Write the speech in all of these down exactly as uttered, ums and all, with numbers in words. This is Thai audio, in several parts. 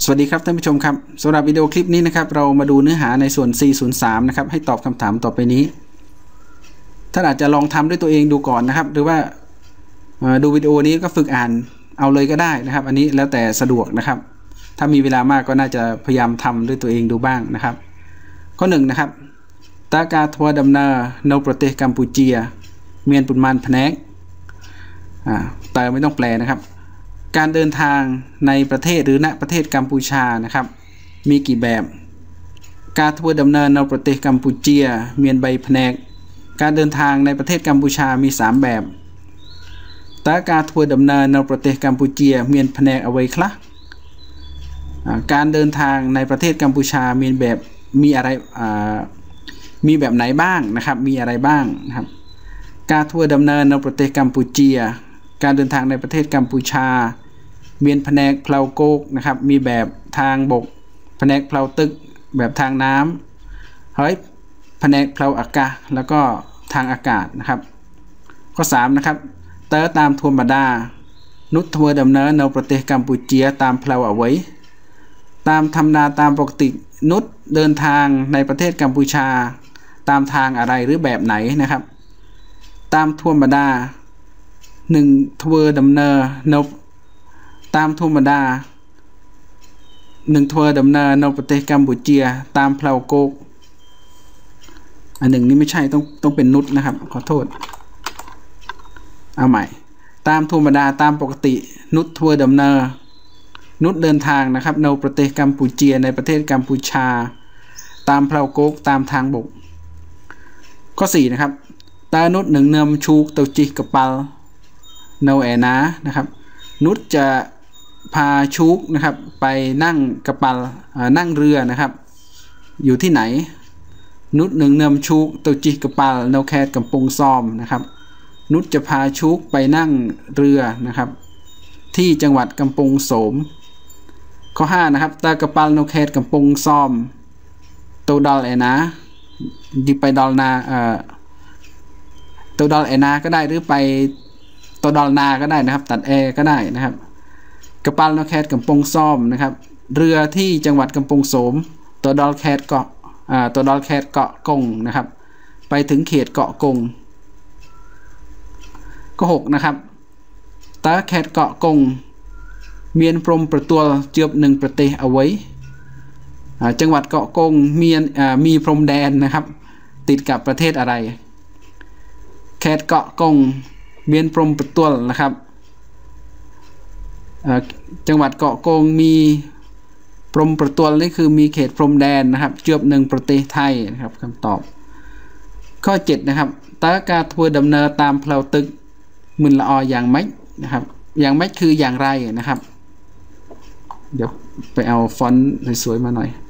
สวัสดีครับท่านผู้ชมครับสำหรับวิดีโอคลิปนี้นะครับเรามาดูเนื้อหาในส่วน สี่ศูนย์สาม นะครับให้ตอบคำถามต่อไปนี้ท่านอาจจะลองทำด้วยตัวเองดูก่อนนะครับหรือว่าดูวิดีโอนี้ก็ฝึกอ่านเอาเลยก็ได้นะครับอันนี้แล้วแต่สะดวกนะครับถ้ามีเวลามากก็น่าจะพยายามทำด้วยตัวเองดูบ้างนะครับข้อหนึ่งนะครับตากาทัวดำเนินในประเทศกัมพูชีเมียนปุนมันแผนกแต่ไม่ต้องแปลนะครับการเดินทางในประเทศหรือณประเทศกัมพูชานะครับมีกี่แบบการทัวดำเนินในประเทศกัมพูชีเมียนใบแผนกการเดินทางในประเทศกัมพูชามีสามแบบแต่การทัวดำเนินในประเทศกัมพูชีเมียนแผนกเอาไว้คละการเดินทางในประเทศกัมพูชามีแบบมีอะไรมีแบบไหนบ้างนะครับมีอะไรบ้างนะครับการทัวดำเนินในประเทศกัมพูชีการเดินทางในประเทศกัมพูชาเมียนแผนกเพลาโกกนะครับมีแบบทางบกแผนกเพลาตึกแบบทางน้ำเฮ้ยแผนกเพลาอากาศแล้วก็ทางอากาศนะครับข้อสามนะครับเตอตามธรรมดานุชทัวดำเนินในประเทศกัมพูชีตามเพลาเอาไว้ตามธรรมดาตามปกตินุชเดินทางในประเทศกัมพูชาตามทางอะไรหรือแบบไหนนะครับตามธรรมดาหนึ่งทัวดำเนินในตามธรรมดาหนึ่งทัวดำเนินในประเทศกัมพูชีตามเพลาโกกอันหนึ่งนี้ไม่ใช่ต้องต้องเป็นนุชนะครับขอโทษเอาใหม่ตามธรรมดาตามปกตินุชทัวดำเนินนุชเดินทางนะครับในประเทศกัมพูชีในประเทศกัมพูชาตามเพลาโกกตามทางบกข้อสี่นะครับตานุชหนึ่งเนือมชูกเตาจิกระเปาโนแอนานะครับนุชจะพาชูกนะครับไปนั่งกระเปานั่งเรือนะครับอยู่ที่ไหนนุชหนึ่งเนือมชูกเตาจิกระเปาโนแคดกำปงซอมนะครับนุชจะพาชูกไปนั่งเรือนะครับที่จังหวัดกำปงโสมข้อห้านะครับตากระเปาโนแคดกำปงซอมโตดอลแอนาดิไปดอลนาเอ่อโตดอลแอนาก็ได้หรือไปโตดอลนาก็ได้นะครับตัดแอก็ได้นะครับกระเปาโนแคดกำปงซอมนะครับเรือที่จังหวัดกำปงโสมโตดอลแคดเกาะอ่าโตดอลแคดเกาะกงนะครับไปถึงเขตเกาะกงข้อหกนะครับตาแคดเกาะกงเมียนพรมประตัวเจือบหนึ่งประเทศเอาไว้จังหวัดเกาะกงมีมีพรมแดนนะครับติดกับประเทศอะไรแคดเกาะกงเมียนพรมประตัวนะครับจังหวัดเกาะกงมีพรมประตัวนี่คือมีเขตพรมแดนนะครับเจือบหนึ่งประเทศไทยนะครับคำตอบข้อเจ็ดนะครับตากาทัวดำเนินตามเพลาตึกมึนละออย่างไหมนะครับอย่างไหมคืออย่างไรนะครับเดี๋ยวไปเอาฟอนต์สวยๆมาหน่อย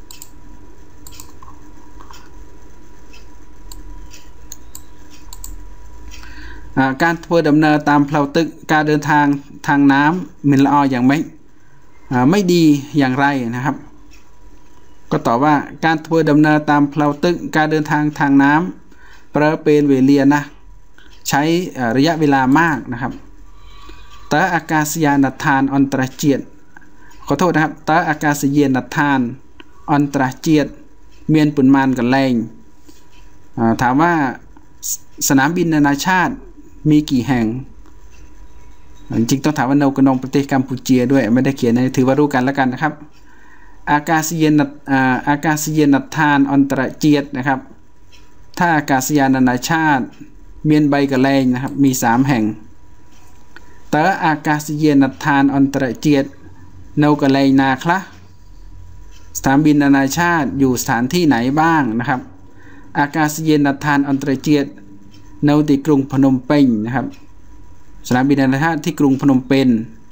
การทัวดำเนินตามเพลาตึกการเดินทางทางน้ำมึนละออย่างไหมไม่ดีอย่างไรนะครับก็ตอบว่าการทัวดำเนินตามเพลาตึกการเดินทางทางน้ำประเป็นเวเลียนะใช้ระยะเวลามากนะครับตาอากาศยานทานอันตรเจียดขอโทษนะครับตาอากาศยานทานอันตรเจียดเมียนปุนมันกันแรงถามว่าสนามบินนานาชาติมีกี่แห่งจริงต้องถามว่าโนกนองประเทศกัมพูชีด้วยไม่ได้เขียนถือว่ารู้กันแล้วกันนะครับอากาศยานอากาศยานทานอันตรเจียดนะครับถ้าอากาศยานนานาชาติเมียนใบกันแรงนะครับมีสามแห่งแต่อากาศยานทานอันตรเจียดโนกะเลนาคละสนามบินนานาชาติอยู่สถานที่ไหนบ้างนะครับอากาศยานทานอันตรเจียดโนติกรุงพนมเปญนะครับสนามบินนานาชาติที่กรุงพนมเปญ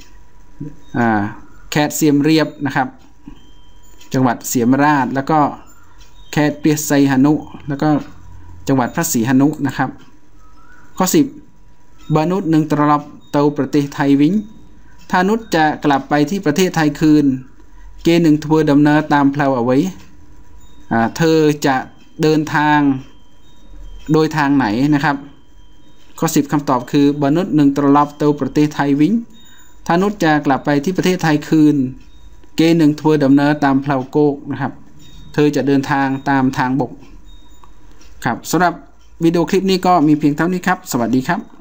แคดเซียมเรียบนะครับจังหวัดเสียมราชแล้วก็แคดเปียไซฮานุแล้วก็จังหวัดพระศรีหนุนะครับข้อสิบบานุษหนึ่งตลบเตาประเทศไทยวิ้งถ้านุษจะกลับไปที่ประเทศไทยคืนเกหนึ่งทัวดำเนินตามเพลาเอาไว้เธอจะเดินทางโดยทางไหนนะครับข้อสิบคำตอบคือบานุษหนึ่งตลบเตาประเทศไทยวิ้งถ้านุษจะกลับไปที่ประเทศไทยคืนเกหนึ่งทัวร์ดำเนินตามเพลาโกกนะครับเธอจะเดินทางตามทางบกครับสำหรับวิดีโอคลิปนี้ก็มีเพียงเท่านี้ครับสวัสดีครับ